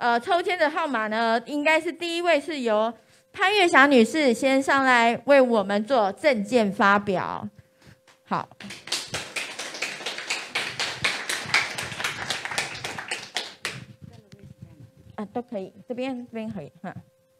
抽签的号码呢，应该是第一位是由潘月霞女士先上来为我们做政见发表。好。都可以，这边可以哈。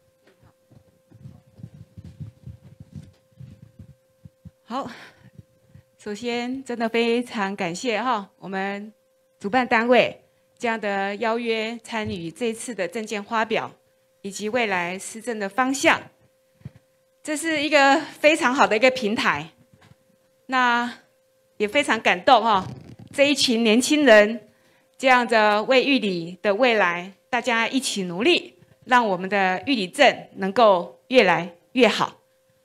好，首先真的非常感谢我们主办单位这样的邀约参与这次的政见发表，以及未来施政的方向。这是一个非常好的一个平台，那也非常感动这一群年轻人这样的为玉里的未来。大家一起努力，让我们的玉里镇能够越来越好。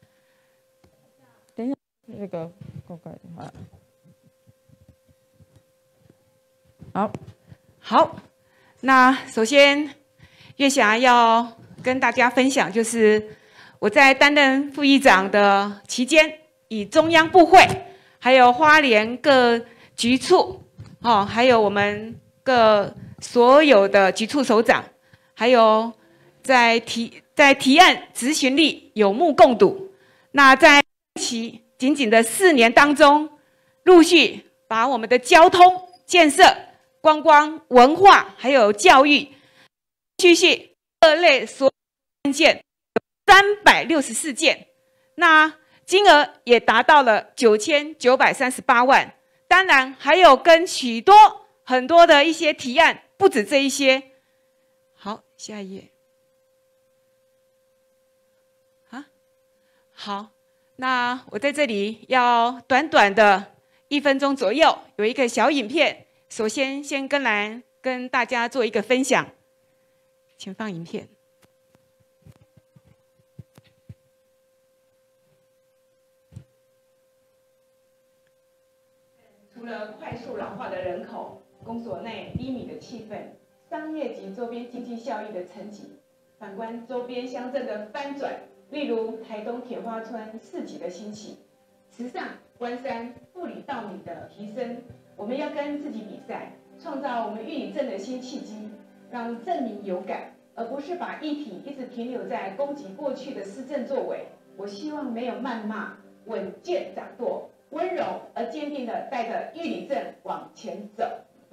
等一下，那个好，那首先月霞要跟大家分享，就是我在担任副议长的期间，以中央部会，还有花莲各局处，还有我们各所有的局处首长，还有在提案执行力有目共睹。那在其仅仅的4年当中，陆续把我们的交通建设、观光、文化还有教育，续各类所有案件364件，那金额也达到了9938万。当然还有跟很多的一些提案。不止这一些，好，下一页。好，那我在这里要短短的1分钟左右，有一个小影片。首先，跟大家做一个分享，请放影片。除了快速老化的人口。公所内低迷的气氛，商业及周边经济效益的层级，反观周边乡镇的翻转，例如台东铁花村市集的兴起，池上、关山、富里稻米的提升，我们要跟自己比赛，创造我们玉里镇的新契机，让镇民有感，而不是把议题一直停留在攻击过去的施政作为。我希望没有谩骂，稳健掌舵，温柔而坚定地带着玉里镇往前走。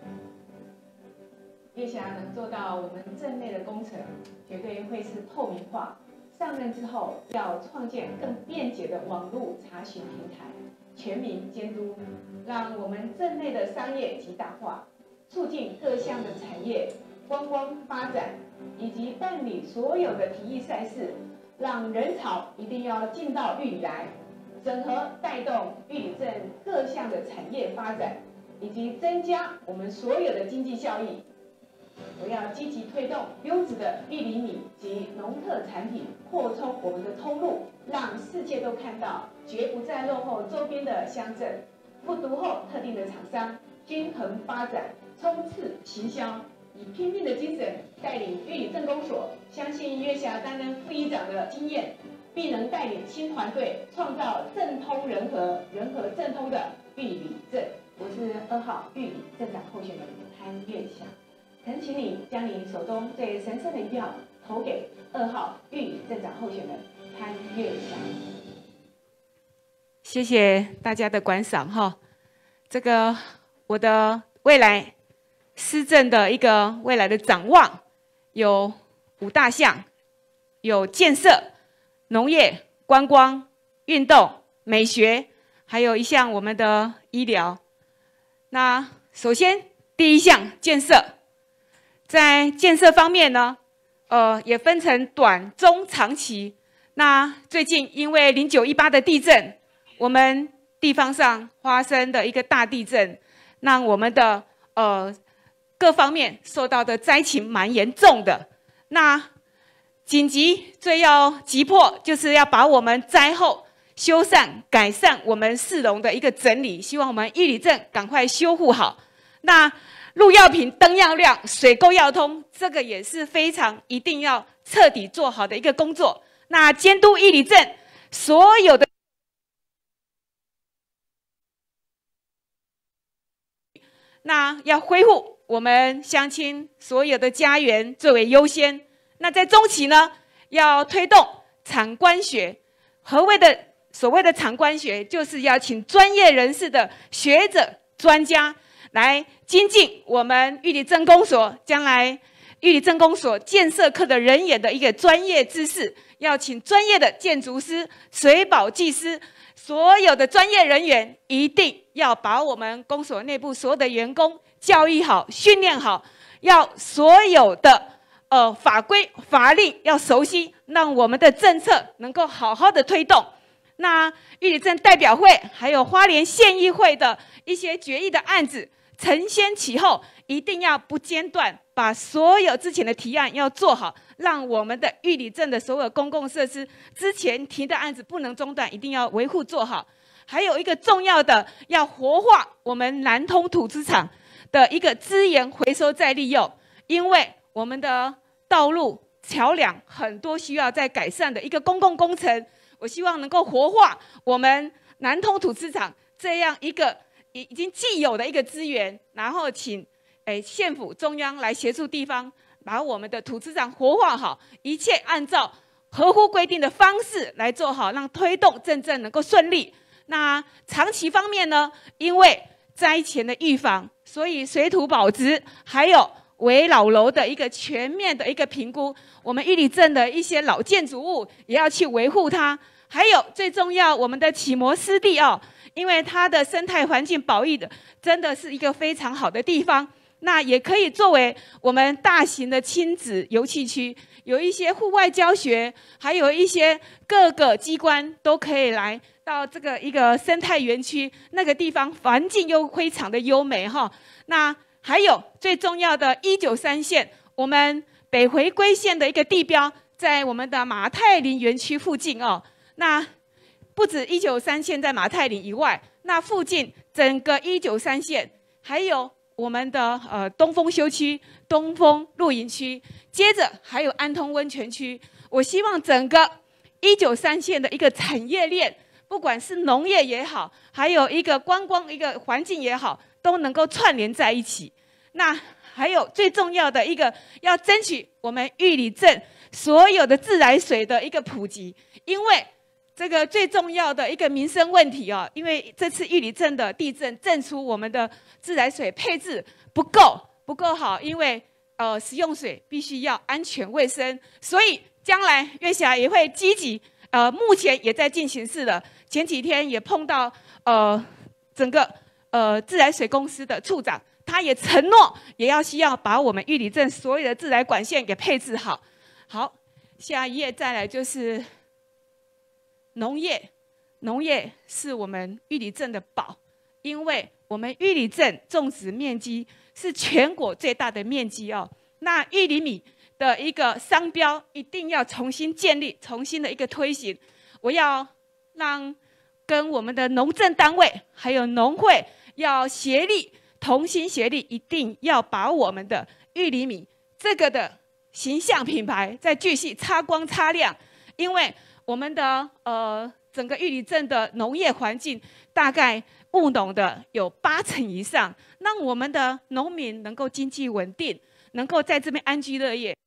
月霞能做到我们镇内的工程，绝对会是透明化。上任之后，要创建更便捷的网络查询平台，全民监督，让我们镇内的商业极大化，促进各项的产业、观光发展，以及办理所有的体育赛事，让人潮一定要进到玉里来，整合带动玉里镇各项的产业发展，以及增加我们所有的经济效益。我要积极推动优质的玉里米及农特产品扩充我们的通路，让世界都看到，绝不再落后周边的乡镇，不独后特定的厂商，均衡发展，冲刺行销，以拼命的精神带领玉里镇公所。相信月霞担任副议长的经验，必能带领新团队创造政通人和、人和政通的玉里镇。我是2号玉里镇长候选人潘月霞。恳请你将你手中最神圣的一票投给2号玉里镇长候选人潘月霞。谢谢大家的观赏这个我的未来施政的一个未来的展望有5大项，有建设、农业、观光、运动、美学，还有一项我们的医疗。那首先第一项建设。在建设方面呢，也分成短、中、长期。那最近因为0918的地震，我们地方上发生的一个大地震，让我们的各方面受到的灾情蛮严重的。那紧急最要急迫，就是要把我们灾后修缮、改善我们市容的一个整理，希望我们玉里镇赶快修复好。那路要平，灯要亮，水沟要通，这个也是非常一定要彻底做好的一个工作。那监督玉里镇所有的，那要恢复我们乡亲所有的家园最为优先。那在中期呢，要推动产官学。所谓的产官学，就是要请专业人士的学者专家来精进我们玉里镇公所将来玉里镇公所建设科的人员的一个专业知识，要请专业的建筑师、水保技师，所有的专业人员一定要把我们公所内部所有的员工教育好、训练好，要所有的法规法令要熟悉，让我们的政策能够好好的推动。那玉里镇代表会还有花莲县议会的一些决议的案子，承先启后，一定要不间断，把所有之前的提案要做好，让我们的玉里镇的所有公共设施之前提的案子不能中断，一定要维护做好。还有一个重要的，要活化我们南通土资厂的一个资源回收再利用，因为我们的道路桥梁很多需要再改善的一个公共工程，我希望能够活化我们南通土资厂这样一个已经既有的一个资源，然后请县府中央来协助地方，把我们的土资厂活化好，一切按照合乎规定的方式来做好，让推动镇政能够顺利。那长期方面呢，因为灾前的预防，所以水土保值还有危老楼的一个全面的一个评估，我们玉里镇的一些老建筑物也要去维护它。还有最重要，我们的启摩湿地因为它的生态环境保育的真的是一个非常好的地方，那也可以作为我们大型的亲子游憩区，有一些户外教学，还有一些各个机关都可以来到这个一个生态园区，那个地方环境又非常的优美那还有最重要的193线，我们北回归线的一个地标，在我们的马太林园区附近那不止193线在马太林以外，那附近整个193线，还有我们的东风休区、东风露营区，接着还有安通温泉区。我希望整个193线的一个产业链，不管是农业也好，还有一个观光一个环境也好，都能够串联在一起。那还有最重要的一个，要争取我们玉里镇所有的自来水的一个普及，因为这个最重要的一个民生问题因为这次玉里镇的地震震出我们的自来水配置不够好，因为食用水必须要安全卫生，所以将来月霞也会积极目前也在进行式的，前几天也碰到整个自来水公司的处长，他也承诺也要需要把我们玉里镇所有的自来管线给配置好。好，下一页再来就是农业。农业是我们玉里镇的宝，因为我们玉里镇种植面积是全国最大的面积那玉里米的一个商标一定要重新建立，重新的一个推行。我要让跟我们的农政单位还有农会要协力，同心协力，一定要把我们的玉里米这个的形象品牌再继续擦光擦亮，因为我们的整个玉里镇的农业环境大概务农的有80%以上，让我们的农民能够经济稳定，能够在这边安居乐业。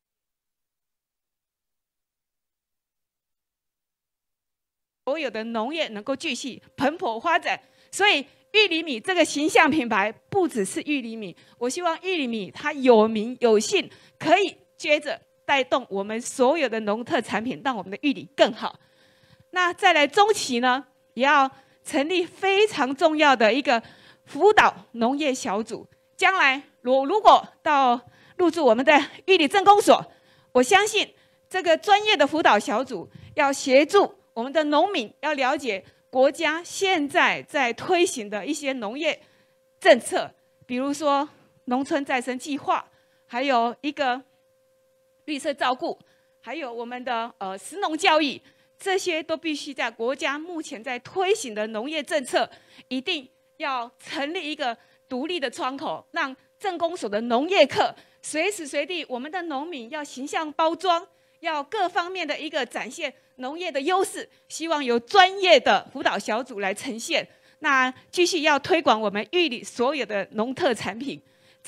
所有的农业能够继续蓬勃发展，所以玉里米这个形象品牌不只是玉里米，我希望玉里米它有名有姓，可以接着带动我们所有的农特产品，让我们的玉里更好。那再来中期呢，也要成立非常重要的一个辅导农业小组。将来我如果到入驻我们的玉里镇公所，我相信这个专业的辅导小组要协助我们的农民，要了解国家现在在推行的一些农业政策，比如说农村再生计划，还有一个绿色照顾，还有我们的食农教育，这些都必须在国家目前在推行的农业政策，一定要成立一个独立的窗口，让镇公所的农业课随时随地，我们的农民要形象包装，要各方面的一个展现农业的优势，希望由专业的辅导小组来呈现。那继续要推广我们玉里所有的农特产品。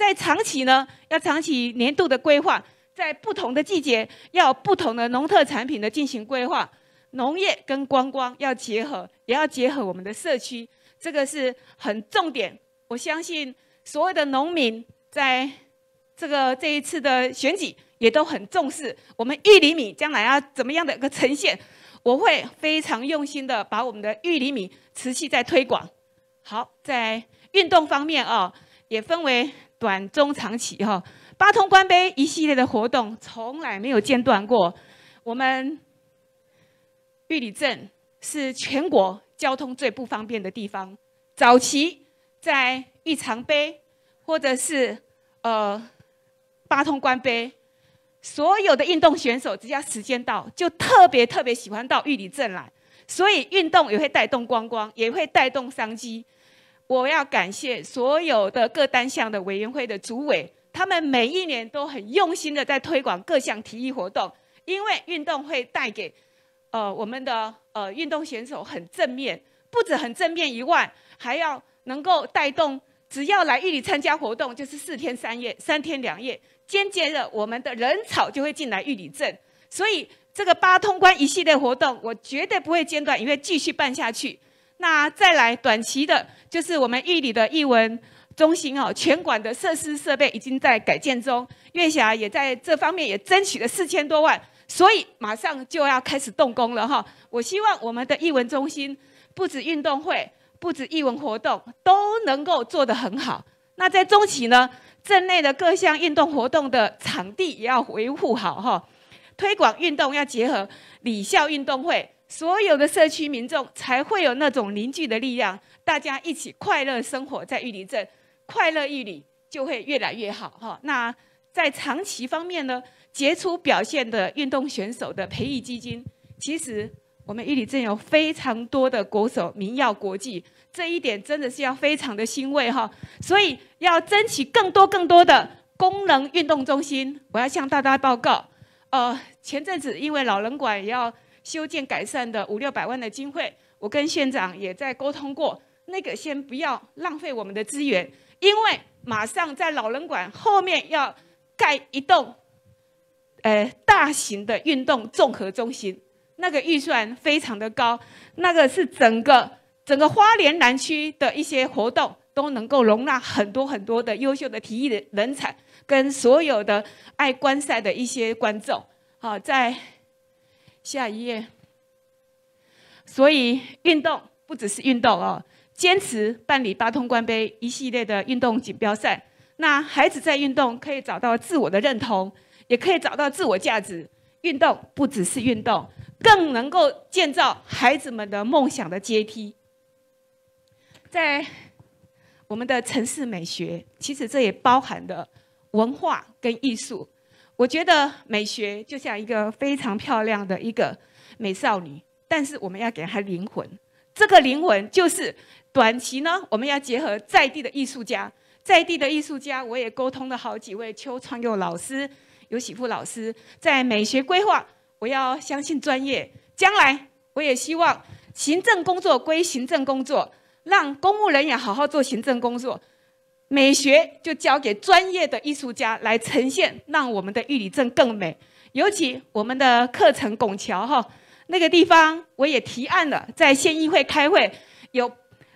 在长期呢，要长期年度的规划，在不同的季节要有不同的农特产品的进行规划，农业跟观光要结合，也要结合我们的社区，这个是很重点。我相信所有的农民在这一次的选举也都很重视我们玉里米将来要怎么样的一个呈现。我会非常用心的把我们的玉里米持续在推广。好，在运动方面也分为短、中、长期八通关杯一系列的活动从来没有间断过。我们玉里镇是全国交通最不方便的地方。早期在玉长杯或者是八通关杯，所有的运动选手只要时间到，就特别喜欢到玉里镇来。所以运动也会带动观光，也会带动商机。我要感谢所有的各单项的委员会的主委，他们每一年都很用心的在推广各项体育活动，因为运动会带给我们的运动选手很正面，不止很正面以外，还要能够带动，只要来玉里参加活动，就是4天3夜，3天2夜，间接的我们的人潮就会进来玉里镇。所以这个八通关一系列活动，我绝对不会间断，也会继续办下去。那再来短期的，就是我们玉里的艺文中心全馆的设施设备已经在改建中，月霞也在这方面也争取了4000多万，所以马上就要开始动工了我希望我们的艺文中心不止运动会，不止艺文活动，都能够做得很好。那在中期呢，镇内的各项运动活动的场地也要维护好推广运动要结合里校运动会，所有的社区民众才会有那种凝聚的力量，大家一起快乐生活在玉里镇，快乐玉里就会越来越好那在长期方面呢，杰出表现的运动选手的培育基金，其实我们玉里镇有非常多的国手名耀国际，这一点真的是要非常的欣慰所以要争取更多的功能运动中心。我要向大家报告前阵子因为老人馆也要修建改善的500-600万的经费，我跟县长也在沟通过，那个先不要浪费我们的资源，因为马上在老人馆后面要盖一栋大型的运动综合中心，那个预算非常的高，那个是整个花莲南区的一些活动都能够容纳很多的优秀的体育的人才，跟所有的爱观赛的一些观众。好，在下一页。所以运动不只是运动坚持办理八通关杯一系列的运动锦标赛，那孩子在运动可以找到自我的认同，也可以找到自我价值。运动不只是运动，更能够建造孩子们的梦想的阶梯。在我们的城市美学，其实这也包含了文化跟艺术。我觉得美学就像一个非常漂亮的一个美少女，但是我们要给她灵魂。这个灵魂就是短期呢，我们要结合在地的艺术家。在地的艺术家，我也沟通了好几位，邱创佑老师、尤喜富老师，在美学规划，我要相信专业。将来我也希望行政工作归行政工作，让公务人员好好做行政工作。美学就交给专业的艺术家来呈现，让我们的玉里镇更美。尤其我们的课程拱桥那个地方，我也提案了，在县议会开会，有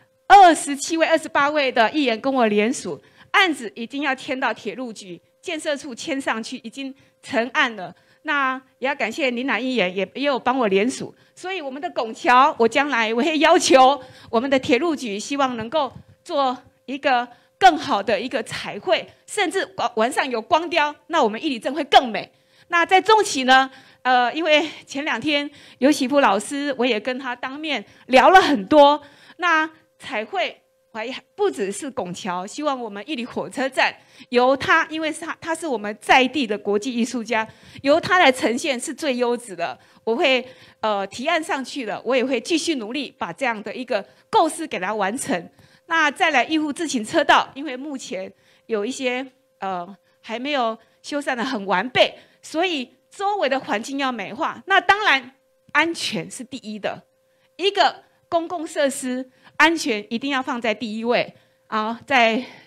27位、28位的议员跟我联署，案子已经要迁到铁路局建设处迁上去，已经成案了。那也要感谢林乃议员也有帮我联署，所以我们的拱桥，我将来我会要求我们的铁路局，希望能够做一个更好的一个彩绘，甚至晚上有光雕，那我们玉里镇会更美。那在中期呢，因为前2天尤喜富老师，我也跟他当面聊了很多。那彩绘还不只是拱桥，希望我们玉里火车站由他，因为他是我们在地的国际艺术家，由他来呈现是最优质的。我会提案上去了，我也会继续努力把这样的一个构思给它完成。那再来义护自行车道，因为目前有一些还没有修缮得很完备，所以周围的环境要美化。那当然安全是第一的，一个公共设施安全一定要放在第一位在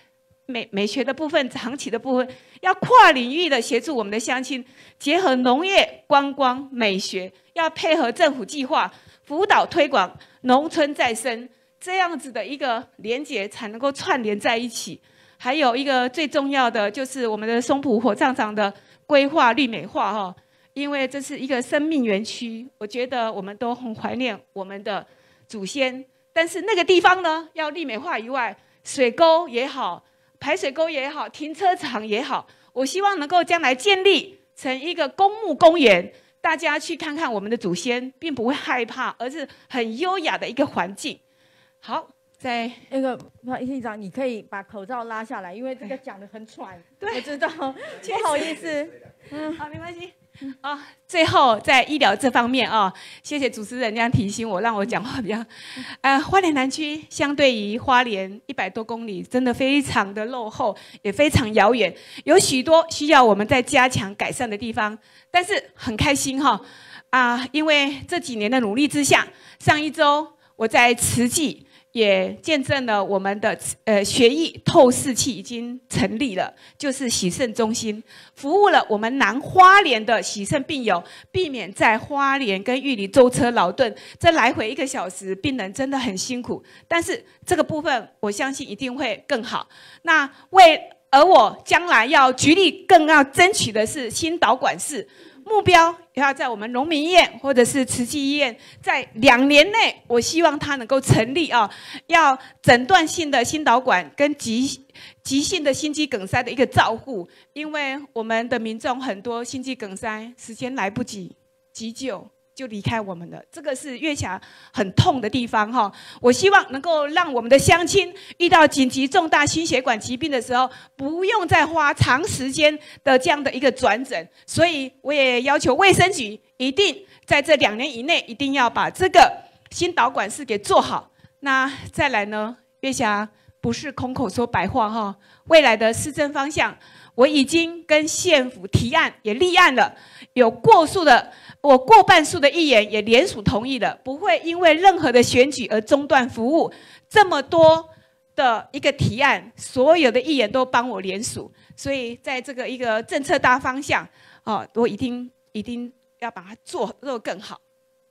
美学的部分、长期的部分，要跨领域的协助我们的乡亲，结合农业、观光、美学，要配合政府计划，辅导推广农村再生，这样子的一个连结才能够串联在一起。还有一个最重要的就是我们的松浦火葬场的规划绿美化哈，因为这是一个生命园区，我觉得我们都很怀念我们的祖先。但是那个地方呢，要绿美化以外，水沟也好，排水沟也好，停车场也好，我希望能够将来建立成一个公墓公园，大家去看看我们的祖先，并不会害怕，而是很优雅的一个环境。好。在那个不好意思，议长，你可以把口罩拉下来，因为这个讲得很喘。对，我知道，不好意思。 好，没关系。最后在医疗这方面啊，谢谢主持人这样提醒我，让我讲话比较。花莲南区相对于花莲100多公里，真的非常的落后，也非常遥远，有许多需要我们再加强改善的地方。但是很开心哈，因为这几年的努力之下，上一周我在慈济。也见证了我们的血液透视器已经成立了，就是洗肾中心，服务了我们南花莲的洗肾病友，避免在花莲跟玉里舟车劳顿，这来回1个小时，病人真的很辛苦。但是这个部分，我相信一定会更好。而我将来要极力更要争取的是新导管室。目标要在我们荣民医院或者是慈济医院，在2年内，我希望它能够成立要诊断性的心导管跟急性的心肌梗塞的一个照护，因为我们的民众很多心肌梗塞时间来不及急救。就离开我们了，这个是月霞很痛的地方哈。我希望能够让我们的乡亲遇到紧急重大心血管疾病的时候，不用再花长时间的这样的一个转诊。所以我也要求卫生局一定在这2年以内，一定要把这个心导管室给做好。那再来呢，月霞不是空口说白话哈，未来的施政方向，我已经跟县府提案也立案了，有我过半数的议员也联署同意了，不会因为任何的选举而中断服务。这么多的一个提案，所有的议员都帮我联署，所以在这个一个政策大方向，我一定要把它做更好。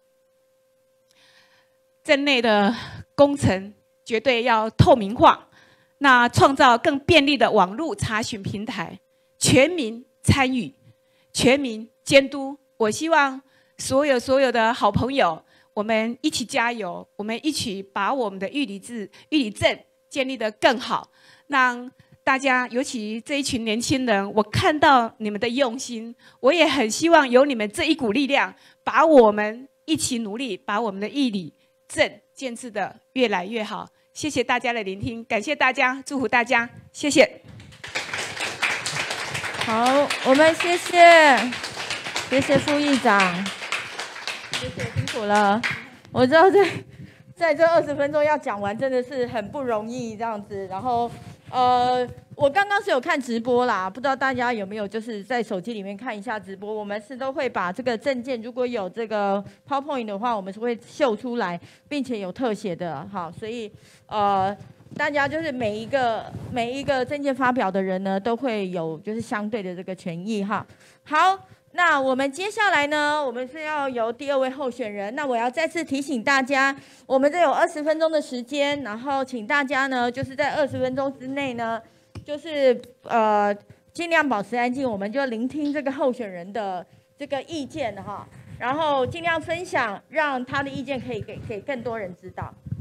镇内的工程绝对要透明化，那创造更便利的网络查询平台，全民参与，全民监督。我希望所有的好朋友，我们一起加油，我们一起把我们的玉里镇建立得更好，让大家，尤其这一群年轻人，我看到你们的用心，我也很希望有你们这一股力量，把我们一起努力，把我们的玉里镇建制得越来越好。谢谢大家的聆听，感谢大家，祝福大家，谢谢。 好，我们谢谢副议长，谢谢，辛苦了。我知道在这20分钟要讲完，真的是很不容易这样子。然后，我刚刚是有看直播啦，不知道大家有没有就是在手机里面看一下直播。我们是都会把这个证件，如果有这个 PowerPoint 的话，我们是会秀出来，并且有特写的。好，所以大家就是每一个证件发表的人呢，都会有就是相对的这个权益哈。好。那我们接下来呢，我们是要由第2位候选人。那我要再次提醒大家，我们这有20分钟的时间，然后请大家呢，就是在20分钟之内呢，就是尽量保持安静，我们就聆听这个候选人的这个意见哈，然后尽量分享，让他的意见可以给更多人知道。